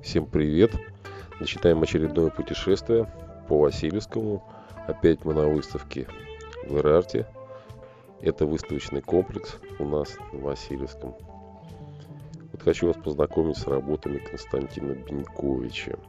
Всем привет! Начинаем очередное путешествие по Васильевскому. Опять мы на выставке в Ирарте. Это выставочный комплекс у нас в Васильевском. Вот хочу вас познакомить с работами Константина Беньковича.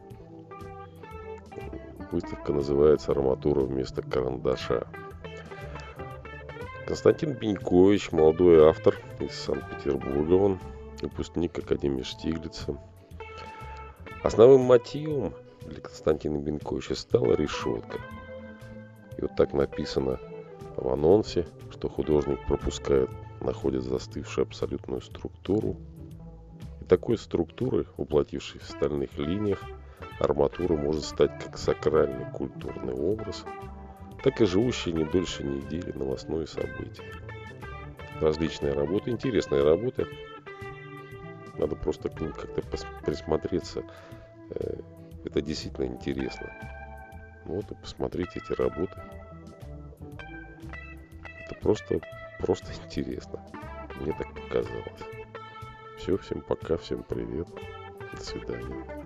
Выставка называется «Арматура вместо карандаша». Константин Бенькович, молодой автор из Санкт-Петербурга, он выпускник Академии Штиглица. Основным мотивом для Константина Беньковича стала решетка. И вот так написано в анонсе, что художник находит застывшую абсолютную структуру. И такой структурой, воплотившей в стальных линиях, арматура может стать как сакральный культурный образ, так и живущее не дольше недели новостное событие. Различные работы, интересные работы. Надо просто к ним как-то присмотреться. Это действительно интересно. Вот и посмотрите эти работы. Это просто интересно. Мне так показалось. Все, всем пока, всем привет. До свидания.